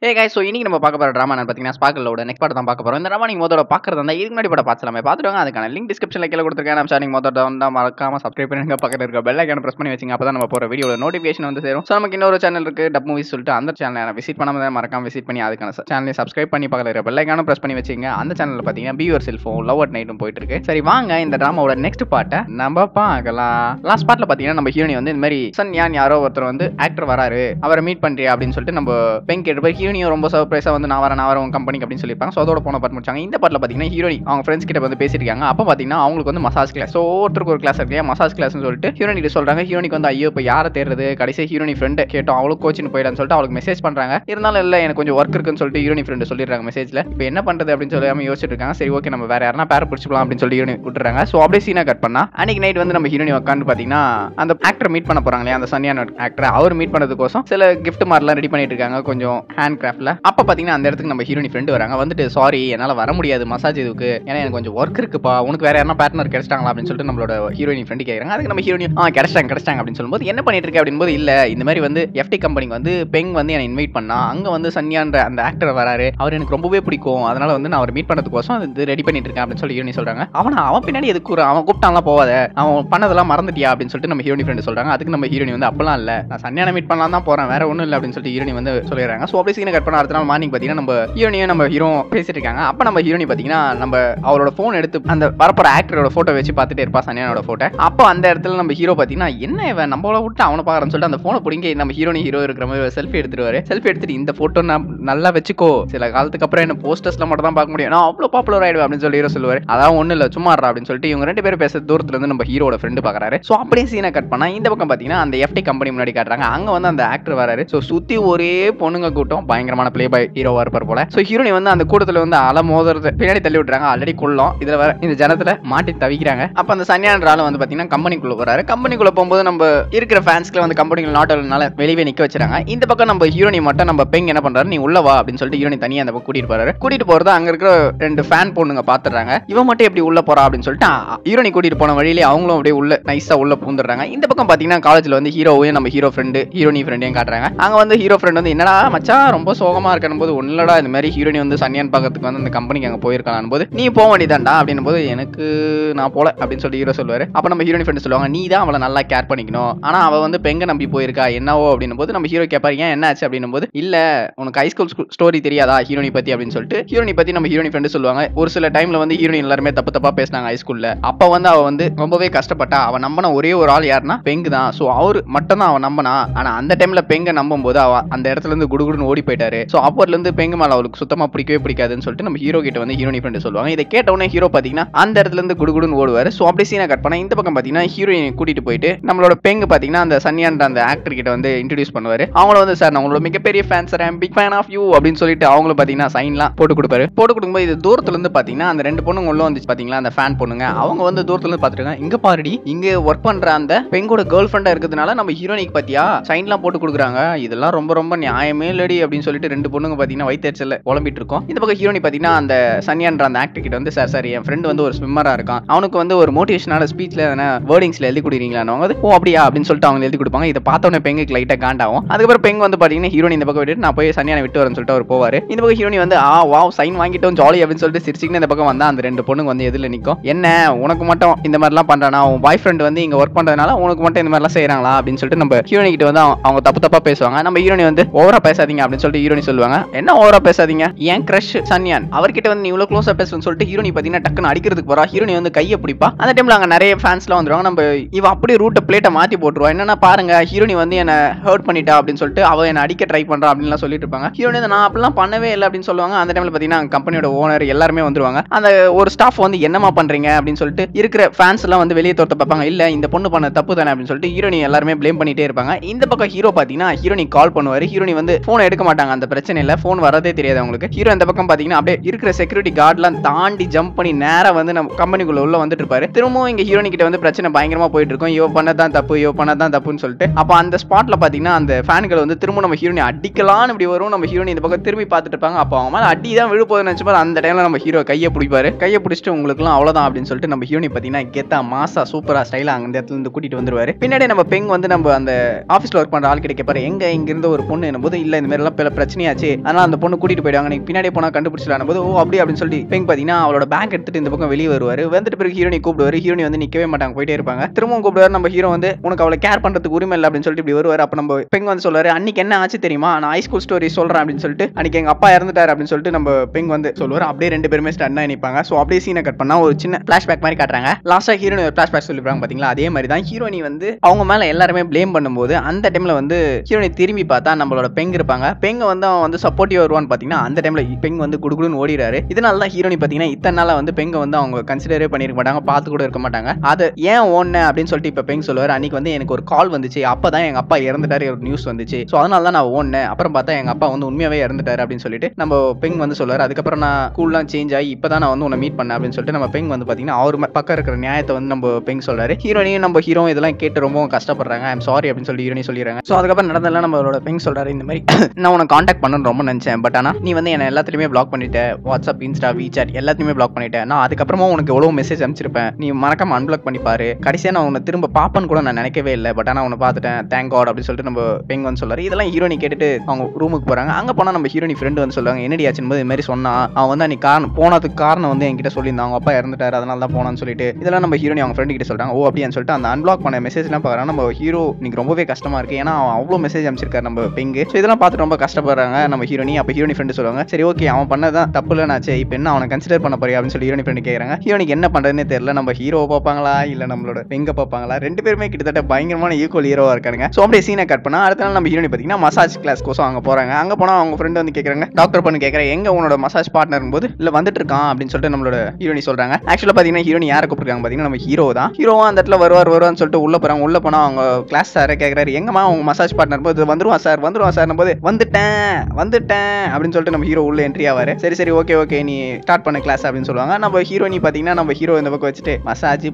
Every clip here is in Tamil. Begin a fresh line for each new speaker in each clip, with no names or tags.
Hey guys, so இன்னைக்கு நம்ம பார்க்க போற டிராமா என்ன பாத்தீங்கன்னா ஸ்பார்க்கிளோட நெக்ஸ்ட் பார்ட் தான் பார்க்க போறோம். இந்த டிராமா நீங்க முதல்ல பார்க்கறதா இருந்தா இதுக்கு முன்னாடி படம் பார்த்துலாமே பார்த்துடுவாங்க. அதுக்கான லிங்க் டிஸ்கிரிப்ஷன்ல கீழ கொடுத்திருக்கேன். நம்ம சேனல் முதல்ல வந்தா மறக்காம சப்ஸ்கிரைப் பண்ணுங்க. பக்கத்துல இருக்க பெல் ஐகானை பிரஸ் பண்ணி வச்சீங்க அப்பதான் நம்ம போற வீடியோட நோட்டிஃபிகேஷன் வந்து சேரும். சோ நமக்கு இன்னொரு சேனல் இருக்கு டப் மூவிஸ் சொல்லிட்டு அந்த சேனலை விசிட் பண்ணாம மறக்காம விசிட் பண்ணி அதுக்கான சேனலை சப்ஸ்கிரைப் பண்ணி பக்கத்துல இருக்க பெல் ஐகானை பிரஸ் பண்ணி வச்சீங்க. அந்த சேனல்ல பாத்தீங்கன்னா be your cellphone love at நைட்டும் போயிட்டு இருக்கு. சரி வாங்க இந்த டிராமாவோட நெக்ஸ்ட் பார்ட்டை நம்ம பார்க்கலாம். லாஸ்ட் பார்ட்ல பாத்தீங்கன்னா நம்ம ஹீரோனி வந்து இந்த மாதிரி சன்யான் யாரோ ஒருத்தர் வந்து ஆக்டர் வராரு அவரை மீட் பண்றியா அப்படின்னு சொல்லிட்டு நம்ம பெங் கேட்டு போய் ஹீரோனியும் ரொம்ப சர்ப்ரைஸா வந்து நான் வரேன் கம்பெனிக்கு அப்படின்னு சொல்லிருப்பாங்க. ஸோ அதோட போன பார்ட் முடிச்சாங்க. இந்த பார்ட்ல பாத்தீங்கன்னா ஹீரோனி அவங்க ஃப்ரெண்ட்ஸ் கிட்ட வந்து பேசிருக்காங்க. அப்ப பாத்தீங்கன்னா அவங்களுக்கு வந்து மசாஜ் கிளாஸ். ஸோ ஒருத்தருக்கு ஒரு கிளாஸ் இருக்கு மசாஜ் கிளாஸ்னு சொல்லிட்டு ஹீரோனி கிட்ட சொல்றாங்க. ஹீரோனிக்கு வந்து ஐயோ இப்போ யாரை தேடுறது கடைசி ஹீரோனி ஃப்ரெண்ட் கேட்டோம் அவளுக்கு கோச்சின்னு போயிடான்னு சொல்லிட்டு அவளுக்கு மெசேஜ் பண்றாங்க. இருந்தாலும் இல்ல எனக்கு கொஞ்சம் ஒர்க் இருக்குன்னு சொல்லிட்டு ஹீரோனி ஃப்ரெண்ட் சொல்லிடுறாங்க மெசேஜ்ல. இப்போ என்ன பண்றது அப்படின்னு சொல்லி யோசிச்சுட்டு இருக்காங்க. சரி ஓகே நம்ம வேற யாரா பேர பிடிச்சிக்கலாம் அப்படின்னு சொல்லி ஹீரோனி விட்டுறாங்க. ஸோ அப்படியே சீனா கட் பண்ணா அன்னைக்கு நைட் வந்து நம்ம ஹீரோனி உட்காந்து பாத்தீங்கன்னா அந்த ஆக்டர் மீட் பண்ண போறாங்களே அந்த சன்யான் ஆக்டர் அவர் மீட் பண்ணதுக்கோசம் சில கிஃப்ட் மாதிரிலாம் ரெடி பண்ணிட்டு இருக்காங்க கொஞ்சம் ஹேண்ட் கிராஃப்ட்ல. அப்ப பாத்தீங்கன்னா அந்த இடத்துக்கு நம்ம ஹீரோனி ஃப்ரெண்ட் வராங்க. வந்துட்டு சாரி என்னால வர முடியாது மசாஜ் இதுக்கு ஏன்னா எனக்கு கொஞ்சம் ஒர்க் இருக்குப்பா உனக்கு வேற யாரா பார்ட்னர் கிடைச்சிட்டாங்களா அப்படின்னு சொல்லிட்டு நம்மளோட ஹீரோயின் ஃப்ரெண்ட் கேட்கறாங்க. அதுக்கு நம்ம ஹீரோனி கிடைச்சிட்டாங்க அப்படின்னு சொல்லும்போது என்ன பண்ணிட்டு இருக்க அப்படின்னு போது இல்ல இந்த மாதிரி வந்து எஃப்டி கம்பெனிக்கு வந்து பெங் வந்து என்னை இன்வைட் பண்ணா அங்க வந்து சன்யான்ற அந்த ஆக்டர் வராரு அவர் எனக்கு ரொம்பவே பிடிக்கும் அதனால வந்து நான் அவர் மீட் பண்ணதுக்கோசம் இது ரெடி பண்ணிட்டு இருக்கேன் அப்படின்னு சொல்லி ஹீரோனி சொல்றாங்க. அவன் பின்னாடி எதுக்கு அவன் கூப்பிட்டான்லாம் போவாத அவன் பண்ணதெல்லாம் மறந்துட்டியா அப்படின்னு சொல்லிட்டு நம்ம ஹீரோனி ஃப்ரெண்ட் சொல்றாங்க. அதுக்கு நம்ம ஹீரோனி வந்து அப்பெல்லாம் இல்ல நான் சன்யானை மீட் பண்ணலாம் தான் போறேன் வேற ஒன்றும் இல்லை அப்படின்னு சொல்லிட்டு ஹீரோனி வந்து சொல்லிடுறாங்க. ஸோ அப்படியே சீனை கட் பண்ண அடுத்த நாள் மார்னிங் பார்த்தீங்கன்னா நம்ம ஹீரோனியும் நம்ம ஹீரோ பேசிட்டு இருக்காங்க. அப்ப நம்ம ஹீரோனி பார்த்தீங்கன்னா நம்ம அவரோட போன் எடுத்து அந்த வரப்போற ஆக்டரோட போட்டோ வச்சு பார்த்துட்டே இருப்பா சன்யானோட போட்டோ. அப்போ அந்த இடத்துல நம்ம ஹீரோ பார்த்தீங்கன்னா என்ன இவன் நம்மள விட்டு அவனை பார்க்கறன்னு சொல்லிட்டு அந்த போனை பிடிங்க நம்ம ஹீரோனி ஹீரோ இருக்கிற மாதிரி செல்ஃபி எடுத்துருவாரு. செல்ஃபி எடுத்துட்டு இந்த போட்டோ நான் நல்லா வச்சுக்கோ சில காலத்துக்கு அப்புறம் என்ன போஸ்டர்ஸ்ல மட்டும் தான் பார்க்க முடியும் நான் அவ்வளோ பாப்புலர் ஆயிடுவேன் அப்படின்னு சொல்லி ஹீரோ சொல்லுவாரு. அதான் ஒன்றும் இல்லை சும்மா அப்படின்னு சொல்லிட்டு இவங்க ரெண்டு பேரும் பேச தூரத்துல இருந்து நம்ம ஹீரோட ஃப்ரெண்டு பார்க்கறாரு. ஸோ அப்படியே சீனை கட் பண்ணா இந்த பக்கம் பார்த்தீங்கன்னா அந்த எஃப்டி கம்பெனி முன்னாடி காட்டுறாங்க. அங்க வந்து அந்த ஆக்டர் வராரு. ஸோ சுத்தி ஒரே பொண்ணுங்க கூட்டம் பயங்கரமான பிளே பாய் ஹீரோவா இருப்பார் போல. ஸோ ஹீரோனி வந்து அந்த கூட்டத்துல வந்து அல மோதுறது பின்னாடி தள்ளி விட்டுறாங்க. ஆல்ரெடி கொள்ளும் இதுல வர இந்த ஜனத்துல மாட்டி தவிக்கிறாங்க. அப்ப அந்த சன்யான்ற ஆளு வந்து பாத்தீங்கன்னா கம்பெனிக்குள்ள வராரு. கம்பெனிக்குள்ள போகும்போது நம்ம இருக்கிற ஃபேன்ஸ்க்கு வந்து கம்பெனிக்குள்ள நாட்டல்னால வெளியே நிக்க வச்சிருக்காங்க. இந்த பக்கம் நம்ம ஹீரோனி மட்டும் நம்ம பெங் என்ன பண்றாரு நீ உள்ள வா அப்படின்னு சொல்லிட்டு ஹீரோனி தனியா அந்த பக்கம் கூட்டிட்டு போறாரு. கூட்டிட்டு போறது அங்க இருக்கிற ரெண்டு ஃபேன் பொண்ணுங்க பாத்துறாங்க. இவன் மட்டும் எப்படி உள்ள போறா அப்படின்னு சொல்லிட்டு ஹீரோனி கூட்டிட்டு போன வழியிலே அவங்களும் அப்படியே உள்ள நைஸா உள்ள பூந்துடுறாங்க. இந்த பக்கம் பாத்தீங்கன்னா காலேஜ்ல வந்து ஹீரோவையும் நம்ம ஹீரோ ஃப்ரெண்டு ஹீரோனி ஃப்ரெண்டையும் காட்டுறாங்க. அங்க வந்து ஹீரோ ஃப்ரெண்ட் வந்து என்னடா மச்சான் ரொம்ப சோகமா இருக்கணும் போது ஒன்னடா இந்த மாதிரி ஹீரோனி வந்து சன்யான் பார்க்கறதுக்கு வந்து அந்த கம்பெனிக்கு அங்க போயிருக்கான் போது நீ போக வேண்டியதான்டா அப்படின்னு போது எனக்கு நான் போல அப்படின்னு சொல்லி ஹீரோ சொல்லுவாரு. அப்ப நம்ம ஹீரோனி ஃப்ரெண்ட் சொல்லுவாங்க நீ தான் அவளை நல்லா கேர் பண்ணிக்கணும் ஆனா அவ வந்து பெங்க நம்பி போயிருக்கா என்னவோ அப்படின்னு போது நம்ம ஹீரோ கேட்பாரு ஏன் என்ன ஆச்சு அப்படின்னு போது இல்ல உனக்கு ஹைஸ்கூல் ஸ்டோரி தெரியாதா ஹீரோனி பத்தி அப்படின்னு சொல்லிட்டு ஹீரோனி பத்தி நம்ம ஹீரோனி ஃப்ரெண்ட் சொல்லுவாங்க. ஒரு சில டைம்ல வந்து ஹீரோனி எல்லாருமே தப்பா பேசினாங்க ஹைஸ்கூல்ல. அப்ப வந்து அவ வந்து ரொம்பவே கஷ்டப்பட்டா அவ நம்பின ஒரே ஒரு ஆள் யாருன்னா பெங்கு தான். சோ அவரு மட்டும் தான் அவன் நம்பினா ஆனா அந்த டைம்ல பெங்க நம்பும் போது அவ அந்த இடத்துல இருந்து குடுகுடுன்னு ஓடி போயிட்டாரு. சோ அப்போல இருந்து பெங்கு மேல அவளுக்கு சுத்தமா பிடிக்கவே பிடிக்காதுன்னு சொல்லிட்டு நம்ம ஹீரோ கிட்ட வந்து ஹீரோனி ஃப்ரெண்ட் சொல்லுவாங்க. இதை கேட்ட உடனே ஹீரோ பாத்தீங்கன்னா அந்த இடத்துல இருந்து குடுகுடுன்னு ஓடுவாரு. சோ அப்படியே சீனை கட் பண்ணா இந்த பக்கம் பாத்தீங்கன்னா ஹீரோயினை கூட்டிட்டு போயிட்டு நம்மளோட பெங்கு பாத்தீங்கன்னா அந்த சன்யான் அந்த ஆக்டர் கிட்ட வந்து இன்ட்ரோடியூஸ் பண்ணுவாரு. அவங்கள வந்து சார் நான் உங்களோட மிகப்பெரிய fan sir I'm big fan of you அப்படின்னு சொல்லிட்டு அவங்களும் பாத்தீங்கன்னா சைன்லாம் போட்டு கொடுப்பாரு. போட்டு கொடுக்கும்போது இது தூரத்துல இருந்து பாத்தீங்கன்னா அந்த ரெண்டு பொண்ணுங்க உள்ள வந்து பாத்தீங்களா அந்த ஃபேன் பொண்ணுங்க அவங்க வந்து தூரத்துல இருந்து பாத்துருக்காங்க. இங்க பாருடி இங்க ஒர்க் பண்ற அந்த பெங்கோட கேர்ள் ஃப்ரெண்டா இருக்கிறதுனால நம்ம ஹீரோனிக்கு பாத்தியா சைன்லாம் போட்டு கொடுக்குறாங்க இதெல்லாம் ரொம்ப ரொம்ப நியாயமே இல்லடி அப்படின்னு சொல்லிட்டு ரெண்டு பொண்ணுங்க பாத்தீங்கன்னா வயிற்றுச்சல்ல குழம்பிட்டு இருக்கோம். இந்த பக்கம் ஹீரோனி பாத்தீங்கன்னா அந்த சன்யான்ற அந்த ஆக்டர் கிட்ட வந்து சார் என் ஃப்ரெண்ட் வந்து ஒரு ஸ்விம்மரா இருக்கான் அவனுக்கு வந்து ஒரு மோட்டிவேஷனான ஸ்பீச்ல வேர்டிங்ஸ்ல எழுதி கொடுக்குறீங்களான்னு ஓ அப்படியா அப்படின்னு சொல்லிட்டு அவங்க எழுதி கொடுப்பாங்க. இதை பார்த்தோன்னே பெங்குக்கு லைட்டா காண்டாகும். அதுக்கப்புறம் பெங்கு வந்து பாத்தீங்கன்னா ஹீரோனி இந்த பக்கம் விட்டு நான் போய் சன்யானை விட்டு வரேன்னு சொல்லிட்டு அவர் போவாரு. இந்த பக்கம் ஹீரோனி வந்து வாவ் சைன் வாங்கிட்டோம் ஜாலி அப்படின்னு சொல்லிட்டு சிரிச்சிங்கன்னா இந்த பக்கம் வந்தா அந்த ரெண்டு பொண்ணுங்க வந்து எதிரில் நிற்கும். என்ன உனக்கு மட்டும் இந்த மாதிரிலாம் பண்றானா உன் பாய் ஃப்ரெண்ட் வந்து இங்க ஒர்க் பண்றதுனால உனக்கு மட்டும் இந்த மாதிரிலாம் செய்யறாங்களா அப்படின்னு சொல்லிட்டு நம்ம ஹீரோனி கிட்ட வந்து அவங்க தப்பா பேசுவாங்க. நம்ம ஹீரோனி வந்து ஓவரா பேசாதீங்க அப்படின்னு சொல்லிட்டு ஹீரோனி சொல்லுவாங்க. என்ன ஓவரா பேசாதீங்க என் கிரஷ் சன்யான் அவர்கிட்ட வந்து நீ இவ்வளவு க்ளோஸா பேசுன்னு சொல்லிட்டு ஹீரோனி பாத்தீங்கன்னா டக்குன்னு அடிக்கிறதுக்கு போறா. ஹீரோனி வந்து கையை பிடிப்பா. அந்த டைம்ல அங்க நிறைய ஃபேன்ஸ்லாம் வந்துருவாங்க. நம்ம இவ அப்படியே ரூட்டை பிளேட்டை மாத்தி போட்டுருவா. என்னன்னா பாருங்க ஹீரோனி வந்து என்ன ஹர்ட் பண்ணிட்டா அப்படின்னு சொல்லிட்டு அவ என்ன அடிக்க ட்ரை பண்றா அப்படின்னு சொல்லிட்டு இருப்பாங்க. ஹீரோனி நான் அப்படிலாம் பண்ணவே இல்லை அப்படின்னு சொல்லுவாங்க. அந்த டைம்ல பாத்தீங்கன்னா கம்பெனியோட ஓனர் எல்லாருமே வந்துருவாங்க. அந்த ஒரு ஸ்டாஃப் வந்து என்னமா பண்றீங்க அப்படின்னு சொல்லிட்டு இருக்கிற ஃபேன்ஸ் எல்லாம் வந்து வெளியே தோத்த பார்ப்பாங்க. இல்ல இந்த பொண்ணு பண்ண தப்பு தானே அப்படின்னு சொல்லிட்டு ஹீரோனி எல்லாருமே ப்ளேம் பண்ணிட்டே இருப்பாங்க. இந்த பக்கம் ஹீரோ பாத்தீங்கன்னா ஹீரோனி கால் பண்ணுவாரு. ஹீரோனி வந்து போன் எடுக்க மாட்டாங்க. அந்த பிரச்சனை இல்ல போன் வரதே தெரியாது அவங்களுக்கு. ஹீரோ இந்த பக்கம் பாத்தீங்கன்னா அப்படியே இருக்கிற செக்யூரிட்டி கார்ட்லாம் தாண்டி ஜம்ப் பண்ணி நேரா வந்து நம்ம கம்பெனிக்குள்ள உள்ள வந்துட்டு இருப்பாரு. திரும்பவும் இங்க ஹீரோனி கிட்ட வந்து பிரச்சனை பயங்கரமா போயிட்டு இருக்கும். இவ பண்ணதான் தப்புன்னு சொல்லிட்டு அப்ப அந்த ஸ்பாட்ல பாத்தீங்கன்னா அந்த ஃபேன்கள் வந்து திரும்ப நம்ம ஹீரோனி அடிக்கலான்னு இப்படி வரும். நம்ம ஹீரோனி இந்த பக்கம் திரும்பி பார்த்துட்டு இருப்பாங்க. அப்போ அவங்க மேல அடி தான் விழு போகுதுன்னு நினைச்சு அந்த டைம்ல நம்ம ஹீரோ கையை பிடிப்பாரு. கையை பிடிச்சிட்டு உங்களுக்குலாம் அவ்வளவுதான் அப்படின்னு சொல்லிட்டு நம்ம ஹீரோனி பாத்தீங்கன்னா கெத்தா மாசா சூப்பரா ஸ்டைலா அந்த இடத்துல இருந்து கூட்டிட்டு வந்துருவாரு. பின்னாடி நம்ம பெங் வந்து நம்ம அந்த ஆபீஸ்ல ஒர்க் பண்ற ஆள் கிட்ட கேட்பாரு எங்க இங்க இருந்த ஒரு பொண்ணு என்னும்போது இல்ல இந்த மாதிரி எல்லாம் பிரச்சனையாச்சு, அதனால அந்த பொண்ணு கூட்டிட்டு போயிடுவாங்க, நீங்க பின்னாடியே போனா கண்டுபிடிச்சிடலாம் போது, ஓ அப்படி அப்படின்னு சொல்லி பெங் பாத்தீங்கன்னா அவளோட பேக் எடுத்துட்டு இந்த பக்கம் வெளியே வருவாரு. வந்துட்டு பிறகு ஹீரோனி கூப்பிடுவாரு. ஹீரோனி வந்து நிக்கவே மாட்டாங்க, போயிட்டே இருப்பாங்க. திரும்பவும் கூப்பிடுவாரு. நம்ம ஹீரோ வந்து உனக்கு அவளை கேர் பண்றதுக்கு உரிமை இல்லை அப்படின்னு சொல்லிட்டு இப்படி வருவாரு. அப்ப நம்ம பெங் வந்து சொல்றாரு, அன்னைக்கு என்ன ஆச்சு தெரியுமா, நான் ஹை ஸ்கூல் ஸ்டோரி சொல்றேன் அப்படின்னு சொல்லிட்டு, அன்னைக்கு எங்க அப்பா இறந்துட்டாரு அப்படின்னு சொல்லிட்டு நம்ம பெங் வந்து சொல்லுவாரு. அப்படியே ரெண்டு பேருமே ஸ்டன் ஆகி நிப்பாங்க. சோ அப்படியே சீனை கட் பண்ணா ஒரு சின்ன பிளாஷ்பேக் மாதிரி காட்டுறாங்க. லாஸ்டா ஹீரோனி ஒரு பிளாஷ்பேக் சொல்லிருப்பாங்க பாத்தீங்களா, அதே மாதிரி தான் ஹீரோனி வந்து அவங்க மேல எல்லாருமே ப்ளேம் பண்ணும்போது அந்த டைம்ல வந்து ஹீரோனி திரும்பி பார்த்தா நம்மளோட பெங் இருப்பாங்க. பெங் வந்து அவன் வந்து சப்போர்ட்டிவ் வருவான்னு பாத்தீங்கன்னா அந்த டைம்ல பெங் வந்து குடுகுடுன்னு ஓடிறாரு. இதனால தான் ஹீரோனி பாத்தீங்கன்னா இத்தனை நாளா வந்து பெங்க வந்து அவங்க கன்சிடரே பண்ணிருக்க மாட்டாங்க, பார்த்து கூட இருக்க மாட்டாங்க. அது ஏன் ஓடுன அப்படின்னு சொல்லிட்டு இப்ப பெங் சொல்லுவாரு, அன்னைக்கு வந்து எனக்கு ஒரு கால் வந்துச்சு, அப்பதான் எங்க அப்பா இறந்துட்டாரு ஒரு நியூஸ் வந்துச்சு, சோ அதனால தான் நான் ஓடுனேன். அப்புறம் பார்த்தா எங்க அப்பா வந்து உண்மையாவே இறந்துட்டாரு அப்படின்னு சொல்லிட்டு நம்ம பெங் வந்து சொல்லுவாரு. அதுக்கப்புறம் நான் ஸ்கூல்லாம் சேஞ்ச் ஆகி இப்பதான் நான் வந்து உன்னை மீட் பண்ணேன் அப்படின்னு சொல்லிட்டு நம்ம பெங் வந்து பாத்தீங்கன்னா அவர் பக்கம் இருக்கிற நியாயத்தை வந்து நம்ம பெங் சொல்றாரு. ஹீரோனியும் நம்ம ஹீரோ இதெல்லாம் கேட்டு ரொம்ப கஷ்டப்படுறாங்க. ஐம் சாரி அப்படின்னு சொல்லி ஹீரோனி சொல்லிடுறாங்க. சோ அதுக்கப்புறம் நடந்ததெல்லாம் நம்மளோட பெங் சொல்றாரு, இந்த மாதிரி நான் உன்னை காண்டாக்ட் பண்ணணும்னு ரொம்ப நினைச்சேன், பட் ஆனா நீ வந்து என்ன எல்லாத்துலயுமே பிளாக் பண்ணிட்ட, வாட்ஸ்அப், இன்ஸ்டா, வீசாட் எல்லாத்தையுமே பிளாக் பண்ணிட்டேன். நான் அதுக்கப்புறமா உனக்கு எவ்வளவு மெசேஜ் அனுப்பிச்சிருப்பேன், நீ மறக்காம அன்பிளாக் பண்ணி பாரு. கடைசியா நான் உன்னை திரும்ப பாப்பன்னு கூட நான் நினைக்கவே இல்லை, பட் ஆனா உன்னை பார்த்துட்டேன், தேங்க் காட் அப்படின்னு சொல்லிட்டு நம்ம பெங் வந்து சொல்றாரு. இதெல்லாம் ஹீரோனி கேட்டுட்டு அவங்க ரூமுக்கு போறாங்க. அங்க போனா நம்ம ஹீரோனி ஃப்ரெண்ட் வந்து சொல்லுவாங்க, என்னடி ஆச்சுன்னு போது இது மாதிரி சொன்னா, அவன் வந்து அன்னைக்கு போனதுக்கு காரணம் வந்து என்கிட்ட சொல்லியிருந்தான், அவங்க அப்பா இறந்துட்டாரு அதனால தான் போனான்னு சொல்லிட்டு இதெல்லாம் நம்ம ஹீரோனி அவங்க ஃப்ரெண்ட் கிட்ட சொல்றாங்க. ஓ அப்படின்னு சொல்லிட்டு அந்த அன்பிளாக் பண்ண மெசேஜ் எல்லாம் பாக்குறாங்க. நம்ம ஹீரோ இன்னைக்கு ரொம்பவே கஷ்டமா இருக்கு, ஏன்னா அவன் அவ்வளவு மெசேஜ் அனுப்பிச்சிருக்காரு நம்ம பெங்கு. ஸோ இதெல்லாம் பார்த்துட்டு ரொம்ப கஷ்டப்படுறாங்க நம்ம ஹீரோனி. அப்ப ஹீரோனி ஃப்ரெண்ட் சொல்லுவாங்க, சரி ஓகே அவன் பண்ணதான் தப்பு இல்லைனாச்சு, இப்போ என்ன அவனை கன்சிடர் பண்ண போறியா அப்படின்னு சொல்லி ஹீரோனி ஃப்ரெண்ட் கேட்கறாங்க. ஹீரோனிக்கு என்ன பண்றதுன்னு தெரியல, நம்ம ஹீரோவை பார்ப்பாங்களா இல்ல நம்மளோட பெங்க பார்ப்பாங்களா, ரெண்டு பேருமே கிட்டத்தட்ட பயங்கரமான ஈக்குவல் ஹீரோவா இருக்காங்க. ஸோ அப்படியே சீனை கட் பண்ணா அடுத்த நாள் நம்ம ஹீரோனி பார்த்தீங்கன்னா மசாஜ் கிளாஸ் கோசம் அங்க போறாங்க. அங்க போனா அவங்க ஃப்ரெண்ட் வந்து கேட்கறாங்க, டாக்டர் பண்ணு கேட்கறேன், எங்க உன்னோட மசாஜ் பார்ட்னர் போது இல்ல வந்துட்டு இருக்கான் அப்படின்னு சொல்லிட்டு நம்மளோட ஹீரோனி சொல்றாங்க. ஆக்சுவலா பாத்தீங்கன்னா ஹீரோனி யாரை கூப்பிட்டுருக்காங்க பாத்தீங்கன்னா நம்ம ஹீரோ தான். ஹீரோவா அந்த இடத்துல வருவார்னு சொல்லிட்டு உள்ள போறாங்க. உள்ள போனா அவங்க கிளாஸ் சார் கேட்கறாரு, எங்கம்மா உங்க மசாஜ் பார்ட்னர் போது வந்துருவான் சார் போது வந்துட்டேன் அப்படின்னு சொல்லிட்டு நம்ம ஹீரோ உள்ள என்ட்ரி ஆவாரு. சரி ஓகே நீ ஸ்டார்ட் பண்ண கிளாஸ் அப்படின்னு சொல்லுவாங்க. நம்ம ஹீரோனி பாத்தீங்கன்னா நம்ம ஹீரோ இந்த பக்கம் வச்சுட்டு மசாஜ்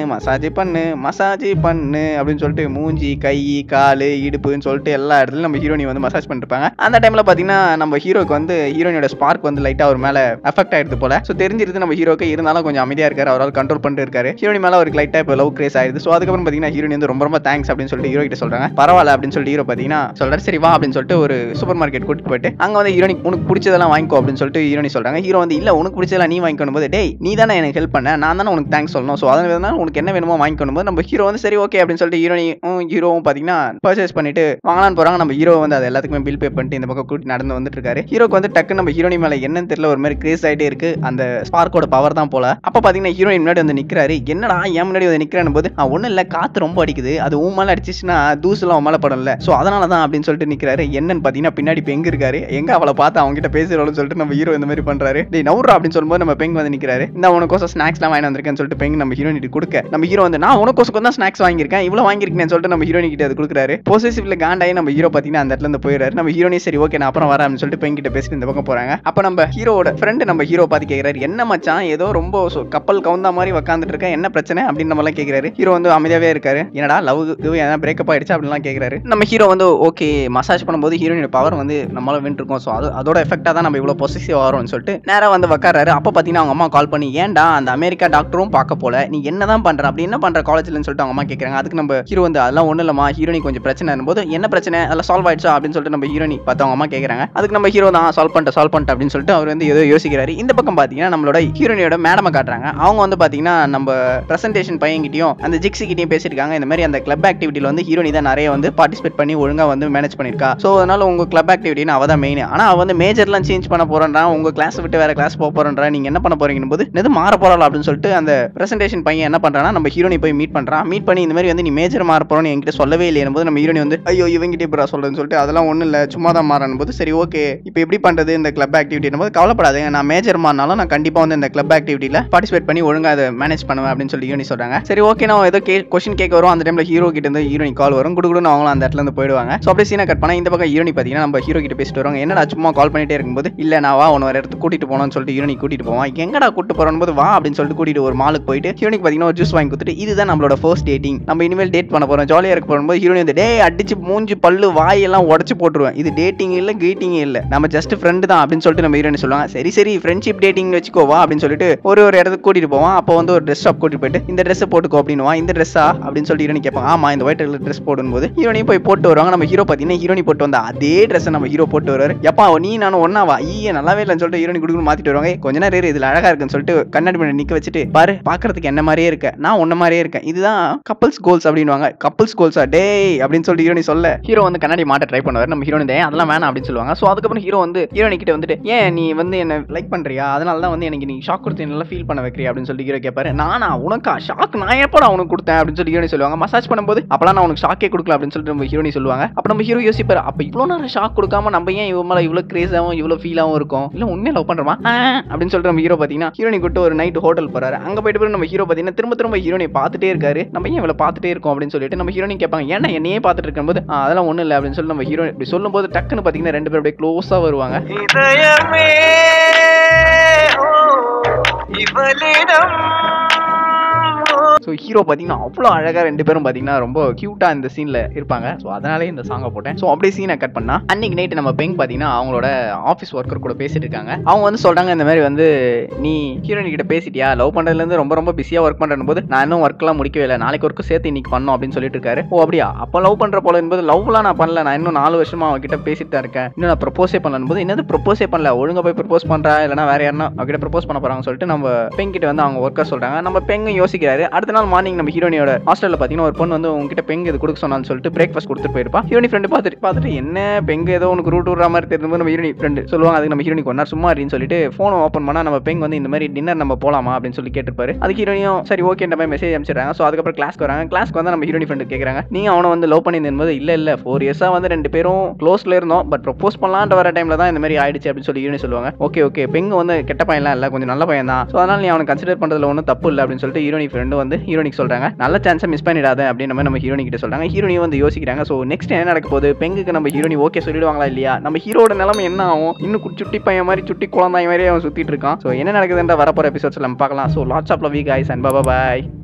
பண்ணு அப்படின்னு சொல்லிட்டு மூஞ்சி, கை, காலு, இடுப்புன்னு சொல்லிட்டு எல்லா இடத்துலயும் நம்ம ஹீரோனி வந்து மசாஜ் பண்ணிருப்பாங்க. அந்த டைம்ல பாத்தீங்கன்னா நம்ம ஹீரோக்கு வந்து ஹீரோனியோட ஸ்பார்க் வந்து லைட்டா ஒரு மேல அஃபெக்ட் ஆயிடுது போல. சோ தெரிஞ்சிருது நம்ம ஹீரோக்கு, இருந்தாலும் கொஞ்சம் அமைதியா இருக்காரு, அவரால் கண்ட்ரோல் பண்ணிட்டு இருக்காரு. ஹீரோனி மேல ஒரு லைட்டா இப்போ லவ் கிரேஸ் ஆயிடுது. சோ அதுக்கப்புறம் பாத்தீங்கன்னா ஹீரோனி வந்து ரொம்ப தேங்க்ஸ் அப்படின்னு சொல்லிட்டு ஹீரோ கிட்ட சொல்றாங்க. பரவாயில்ல அப்படின்னு சொல்லிட்டு ஹீரோ பாத்தீங்கன்னா சொல்றாரு, சரி வா அப்படின்னு சொல்லிட்டு ஒரு சூப்பர் மார்க்கெட் கூட்டிட்டு போயிட்டு அங்க வந்து ஹீரோனி உனக்கு பிடிச்சதெல்லாம் வாங்கிக்கோ அப்படின்னு சொல்லிட்டு ஹீரோனி சொல்றாங்க. ஹீரோ வந்து இல்ல உனக்கு பிடிச்சதெல்லாம் நீ வாங்கிக்கணும் போது, டேய் நீ தானே எனக்கு ஹெல்ப் பண்ண, நான் தானே உனக்கு தேங்க்ஸ் சொல்லணும், சோ அதனால உனக்கு என்ன வேணுமோ வாங்கிக்கணும் போது நம்ம ஹீரோ வந்து சரி ஓகே அப்படின்னு சொல்லிட்டு ஹீரோவும் பாத்தீங்கன்னா பர்ச்சேஸ் பண்ணிட்டு வாங்கலான்னு போறாங்க. நம்ம ஹீரோ வந்து அது எல்லாத்துக்குமே பில் பே பண்ணிட்டு இந்த பக்கம் கூட்டி நடந்து வந்துட்டு இருக்காரு. ஹீரோக்கு வந்து டக்கு நம்ம ஹீரோனி மேல என்னன்னு தெரியல, ஒரு மாதிரி கிரேஸ் ஆயிட்டே இருக்கு, அந்த ஸ்பார்க்கோட பவர் தான் போல. அப்ப பாத்தீங்கன்னா ஹீரோயின் முன்னாடி வந்து நிக்கிறாரு. என்னடா என் முன்னாடி வந்து நிக்கிறான்னு போது ஒன்னும் இல்ல, காத்து ரொம்ப அடிக்குது, அது உன் மேல அடிச்சிச்சுன்னா தூசுலாம் மேல படம்ல, சோ அதனாலதான் அப்படின்னு சொல்லிட்டு நிக்கிறாரு. என்னன்னு பாத்தீங்கன்னா பின்னாடி பெங் இருக்காரு. எங்க அவளை பார்த்து அவங்க கிட்ட பேசுறோம்னு சொல்லிட்டு நம்ம ஹீரோ இந்த மாதிரி பண்றாரு. டேய் நவுறா அப்படின்னு சொல்லும்போது நம்ம பெங் வந்து நிக்கிறாரு. இந்த உனக்கோசம் ஸ்நாக்ஸ் எல்லாம் வாங்கி வந்திருக்கேன்னு சொல்லிட்டு பெங் நம்ம ஹீரோயினிட்டு கொடுக்க, நம்ம ஹீரோ வந்து நான் உனக்கோசம் தான் ஸ்நாக்ஸ் வாங்கியிருக்கேன், இவ்வளவு வாங்கியிருக்கேன்னு சொல்லிட்டு நம்ம ஹீரோயினி கிட்ட அது கொடுக்குறாரு. பொசசிவ்ல காண்டாயி நம்ம ஹீரோ பாத்தீங்கன்னா அந்த இடத்துல இருந்து போயிடுறாரு. நம்ம ஹீரோனி சரி ஓகே நான் அப்புறம் வரேன் அப்படின்னு சொல்லிட்டு பெங் கிட்ட பேசிட்டு இந்த பக்கம் போறாங்க. அப்ப நம்ம ஹீரோட ஃப்ரெண்ட் நம்ம ஹீரோ பார்த்து கேட்கறாரு, என்ன மச்சான் ஏதோ ரொம்ப கப்பல் கவுந்தா மாதிரி உட்காந்துட்டு இருக்க, என்ன பிரச்சனை அப்படின்னு நம்ம எல்லாம் கேட்கறாரு. ஹீரோ வந்து அமைதியாவே இருக்காரு. என்னடா லவ் ஏதாவது பிரேக்கப் ஆயிடுச்சு அப்படிலாம் கேட்கறாரு. நம்ம ஹீரோ வந்து ஓகே மசாஜ் பண்ணும்போது ஹீரோனோட பவர் வந்து நம்மளால வின் இருக்கும், சோ அதோட எஃபெக்டா தான் நம்ம இவ்வளவு பொசசிவ் ஆகிறோம்னு சொல்லிட்டு நேரா வந்து உட்காராரு. அப்ப பாத்தீங்கன்னா அவங்க அம்மா கால் பண்ணி, ஏன்டா அந்த அமெரிக்கா டாக்டரும் பார்க்க போல, நீ என்னதான் பண்ற அப்படி என்ன பண்ற காலேஜ்லன்னு சொல்லிட்டு அவங்க அம்மா கேட்கறாங்க. அதுக்கு நம்ம ஹீரோ வந்து அதெல்லாம் ஒண்ணு இல்லமா, ஹீரோனி கொஞ்சம் பிரச்சனை இருக்கும்போது என்ன பிரச்சனை அதெல்லாம் சால்வ் ஆயிடுச்சா அப்படின்னு சொல்லிட்டு நம்ம ஹீரோனி பார்த்து அவங்க அம்மா கேட்கறாங்க. அதுக்கு நம்ம ஹீரோ தான் சால்வ் பண்ணிட்டு அப்படின்னு சொல்லிட்டு அவர் வந்து ஏதோ யோசிக்கிறாரு. இந்த பக்கம் பாத்தீங்கன்னா நம்மளோட ஹீரோனியோட மேடமை காட்டுறாங்க. அவங்க வந்து பாத்தீங்கன்னா நம்ம பிரசன்டேஷன் பையன்கிட்டயும் அந்த ஜிக்ஸி கிட்டயும் பேசிருக்காங்க. இந்த மாதிரி அந்த கிளப் ஆக்டிவிட்டில வந்து ஹீரோனி தான் நிறைய வந்து பார்ட்டிசிபேட் பண்ணி ஒழுங்கா வந்து மேனேஜ் பண்ணிருக்கா. சோ அதனால உங்க கிளப் ஆக்டிவிட்டின்னு அவ தான் மெயின். ஆனா அவ வந்து மேஜர்லாம் சேஞ்ச் பண்ண போறேன்றா, உங்க கிளாஸ் விட்டு வேற கிளாஸ் போக போறேன்றா, நீங்க என்ன பண்ண போறீங்கன்னு போது எது மாற போறா அப்படின்னு சொல்லிட்டு அந்த பிரசன்டேஷன் பையன் என்ன பண்றானா நம்ம ஹீரோனி போய் மீட் பண்றான். மீட் பண்ணி இந்த மாதிரி வந்து நீ மேஜர் மாற போறோன்னு என்கிட்ட சொல்லவே இல்லையே போது நம்ம ஹீரோனி வந்து ஐயோ இவங்கிட்ட இப்ப சொல்றேன்னு சொல்லிட்டு அதெல்லாம் ஒண்ணு இல்ல சும்மா தான் மாறணும் போது சரி ஓகே இப்போ எப்படி பண்றது இந்த கிளப் ஆக்டிவிட்டி போது கவலைப்படாதீங்க, நான் மேஜர் மாறினாலும் நான் கண்டிப்பா வந்து இந்த கிளப் ஆக்டிவிட்டில பார்ட்டிசிபேட் பண்ணி ஒழுங்கா அதை மேனேஜ் பண்ணுவேன் அப்படின்னு சொல்லி ஹீரோனி சொல்றாங்க. சரி ஓகே நான் ஏதோ கொஸ்டின் கேட்க வரும். அந்த டைம்ல ஹீரோ கிட்ட இருந்து ஹீரோனி கால் வரும். குடுகுடுன்னு அவங்களும் அந்த இடத்துல இருந்து போயிடுவாங்க. சோ அப்படியே சீனை கட் பண்ணா இந்த பக்கம் ஹீரோனி பாத்தீங்கன்னா நம்ம ஹீரோ கிட்ட பேசிட்டு வருவாங்க. என்னடா சும்மா கால் பண்ணிட்டே இருக்கும்போது இல்ல நான் வா உன்ன வேற இடத்துக்கு கூட்டிட்டு போனோம்னு சொல்லிட்டு ஹீரோனி கூட்டிட்டு போவான். எங்கடா கூட்டிட்டு போறோம் போது வா அப்படின்னு சொல்லிட்டு கூட்டிட்டு ஒரு மாலுக்கு போயிட்டு ஹீரோனிக்கு பாத்தீங்கன்னா ஒரு ஜூஸ் வாங்கி கொடுத்துட்டு இதுதான் நம்மளோட ஃபர்ஸ்ட் டேட்டிங், நம்ம இனிமேல் டேட் பண்ண போறோம் ஜாலியா இருக்க போகும்போது ஹீரோனி வந்து டே அடிச்சு மூஞ்சி பல்லு வாய் எல்லாம் உடச்சு போட்டுருவேன், இது டேட்டிங் இல்ல கீட்டிங் இல்ல, நம்ம ஜஸ்ட் ஃப்ரெண்ட் தான் அப்படின்னு சொல்லிட்டு நம்ம ஹீரோனி சொல்லுவாங்க. சரி ஃப்ரெண்ட்ஷிப் டேட்டிங் வச்சுக்கோவா அப்படின்னு சொல்லிட்டு ஒரு இடத்துக்கு கூட்டிட்டு போவான். அப்போ வந்து ஒரு ட்ரெஸ் ஷாப் கூட்டிட்டு போயிட்டு இந்த ட்ரெஸ் போட்டுக்கோ அப்படின்னுவா. இந்த ட்ரெஸ்ஸா அப்படின்னு சொல்லிட்டு ஹீரோனி கேட்பாங்க. ஆமா இந்த ஒயிட் கலர் ட்ரெஸ் போடும்போது ஹீரோனி போய் போட்டு வருவாங்க. நம்ம ஹீரோ பாத்தீங்கன்னா ஹீரோனி போட்டு வந்த அதே ட்ரெஸ் ட்ரெஸ் நம்ம ஹீரோ போட்டு வருவாரு. எப்பா நீ நானும் ஒன்னாவா ஈயே நல்லாவே இல்லைன்னு சொல்லிட்டு ஹீரோனி குடுக்குன்னு மாத்திட்டு வருவாங்க. கொஞ்ச நேரம் இதுல அழகா இருக்குன்னு சொல்லிட்டு கண்ணாடி பண்ணி நிக்க வச்சுட்டு பாரு பாக்குறதுக்கு என்ன மாதிரியே இருக்க, நான் உன்ன மாதிரியே இருக்கேன், இதுதான் கப்பல்ஸ் கோல்ஸ் அப்படின்வாங்க. கப்பல்ஸ் கோல்ஸா டேய் அப்படின்னு சொல்லிட்டு ஹீரோனி சொல்ல ஹீரோ வந்து கண்ணாடி மாட்ட ட்ரை பண்ணுவாரு. நம்ம ஹீரோனி அதெல்லாம் வேணாம் அப்படின்னு சொல்லுவாங்க. சோ அதுக்கப்புறம் ஹீரோ வந்து ஹீரோனி கிட்ட வந்துட்டு ஏன் நீ வந்து என்ன லைக் பண்றியா, அதனால தான் வந்து எனக்கு நீ ஷாக் கொடுத்து நல்லா ஃபீல் பண்ண வைக்கிறியா அப்படின்னு சொல்லிட்டு ஹீரோ கேட்பாரு. நானா உனக்கா ஷாக் நான் எப்படா உனக்கு கொடுத்தேன் அப்படின்னு சொல்லி ஹீரோனி சொல்லுவாங்க. மசாஜ் பண்ணும்போது அப்பலாம் நான் உனக்கு ஷாக்கே கொடுக்கல அப்படின்னு சொல்லிட்டு நம்ம ஹீரோனி சொல்லுவாங்க. அப்ப நம்ம ஹீரோ யோசிப்பாரு, அப்ப இவ்வளவு நேரம் ஷாக் கொடுக்காம நம்ம ஏன் இவன் மேல இவ்வளவு கிரேஸாவும் இவ்வளவு ஃபீலாவும் இருக்கும், இல்ல உண்மையா லவ் பண்றோமா அப்படின்னு சொல்லிட்டு நம்ம ஹீரோ பாத்தீங்கன்னா ஹீரோனி கூட்டு ஒரு நைட் ஹோட்டல் போறாரு. அங்க போயிட்டு நம்ம ஹீரோ பாத்தீங்கன்னா திரும்ப ஹீரோனி பார்த்துட்டே இருக்காரு. நம்ம ஏன் இவளை பார்த்துட்டே இருக்கோம் அப்படின்னு சொல்லிட்டு நம்ம ஹீரோனி கேட்பாங்க, ஏன்னா என்னையே பார்த்துட்டு இருக்கும்போது அதெல்லாம் ஒண்ணும் இல்லை அப்படின்னு சொல்லி நம்ம ஹீரோ இப்படி சொல்லும் போது டக்குன்னு பாத்தீங்கன்னா ரெண்டு பேரும் அப்படியே க்ளோஸா வருவாங்க. ஸோ ஹீரோ பார்த்தீங்கன்னா அவ்வளோ அழகாக ரெண்டு பேரும் பார்த்தீங்கன்னா ரொம்ப க்யூட்டாக இந்த சீனில் இருப்பாங்க. ஸோ அதனாலே இந்த சாங்கை போட்டேன். ஸோ அப்படியே சீனை கட் பண்ணா அன்னைக்கு நைட்டு நம்ம பெங் பார்த்தீங்கன்னா அவங்களோட ஆஃபீஸ் ஒர்க்கர் கூட பேசிட்டு இருக்காங்க. அவங்க வந்து சொல்கிறாங்க இந்த மாதிரி வந்து நீ ஹீரோனி கிட்ட பேசிட்டியா, லவ் பண்ணுறதுலேருந்து ரொம்ப பிஸியாக ஒர்க் பண்ணுறது போது நான் இன்னும் ஒர்க்லாம் முடிக்கவே இல்லை, நாளைக்கு ஒர்க்கு சேர்த்து இன்னைக்கு பண்ணோம் அப்படின்னு சொல்லிட்டு இருக்காரு. ஓ அப்படியா, அப்போ லவ் பண்ணுற போல என்பது லவ்லாம் நான் பண்ணல, நான் இன்னும் 4 வருஷமா அவகிட்ட பேசிட்டு தான் இருக்கேன், இன்னும் நான் ப்ரப்போஸே பண்ணலும் போது என்னது ப்ரப்போஸே பண்ணல, ஒழுங்கா போய் ப்ரப்போஸ் பண்ணுறா இல்லைனா வேற யாருன்னா அவகிட்ட ப்ரப்போஸ் பண்ண போகிறாங்கன்னு சொல்லிட்டு நம்ம பெங் கிட்ட வந்து அவங்க ஒர்க்கர் சொல்கிறாங்க. நம்ம பெங்கும் யோசிக்கிறாரு. அடுத்த நாள் மார்னிங் நம்ம ஹீரோனியோட ஹாஸ்டல்ல பாத்தீங்கன்னா ஒரு பொண்ணு வந்து உங்ககிட்ட பெங் இது கொடுக்க சொன்னான்னு சொல்லிட்டு பிரேக்ஃபாஸ்ட் கொடுத்துட்டு போயிருப்பா. ஹீரோனி ஃப்ரெண்டு பார்த்துட்டு என்ன பெங் ஏதோ உனக்கு ரூட் விடுற மாதிரி தெரியும் நம்ம ஹீரோனி ஃப்ரெண்டு சொல்லுவாங்க. அதுக்கு நம்ம ஹீரோனிக்கு ஒன்னா சும்மா அப்படின்னு சொல்லிட்டு ஃபோன் ஓப்பன் பண்ணா நம்ம பெங் வந்து இந்த மாதிரி டின்னர் நம்ம போலாமா அப்படின்னு சொல்லி கேட்டுருப்பாரு. அதுக்கு ஹீரோனியும் சரி ஓகேன்ற மாதிரி மெசேஜ் அனுப்பிச்சிடுறாங்க. ஸோ அதுக்கப்புறம் கிளாஸ்க்கு வராங்க. கிளாஸ்க்கு வந்து நம்ம ஹீரோனி ஃப்ரெண்டு கேட்குறாங்க, நீங்க அவனை வந்து லவ் பண்ணியிருந்தது போது இல்ல 4 இயர்ஸா வந்து ரெண்டு பேரும் க்ளோஸ்ல இருந்தோம், பட் ப்ரப்போஸ் பண்ணலான்ற வர டைம்ல தான் இந்த மாதிரி ஆயிடுச்சு அப்படின்னு சொல்லி ஹீரோனி சொல்லுவாங்க. ஓகே பெங் வந்து கெட்ட பையன்லாம் இல்ல, கொஞ்சம் நல்ல பையன் தான், ஸோ அதனால நீ அவனை கன்சிடர் பண்றதுல ஒன்றும் தப்பு இல்லை அப்படின்னு சொல்லிட்டு ஹீரோனி ஃப்ரெண்டு வந்து ஹீரோனிக்கு சொல்றாங்க. நல்ல சான்ஸை மிஸ் பண்ணிடாத அப்படின்னு நம்ம ஹீரோனி கிட்ட சொல்றாங்க. ஹீரோனியும் வந்து யோசிக்கிறாங்க. ஸோ நெக்ஸ்ட் என்ன நடக்க போகுது, பெங்குக்கு நம்ம ஹீரோனி ஓகே சொல்லிடுவாங்களா இல்லையா, நம்ம ஹீரோட நிலைமை என்ன ஆகும், இன்னும் சுட்டி பையன் மாதிரி சுட்டி குழந்தை மாதிரி அவன் சுத்திட்டு இருக்கான். ஸோ என்ன நடக்குதுன்ற வரப்போற எபிசோட்ஸ் நம்ம பார்க்கலாம். So lots of love you guys and bye by.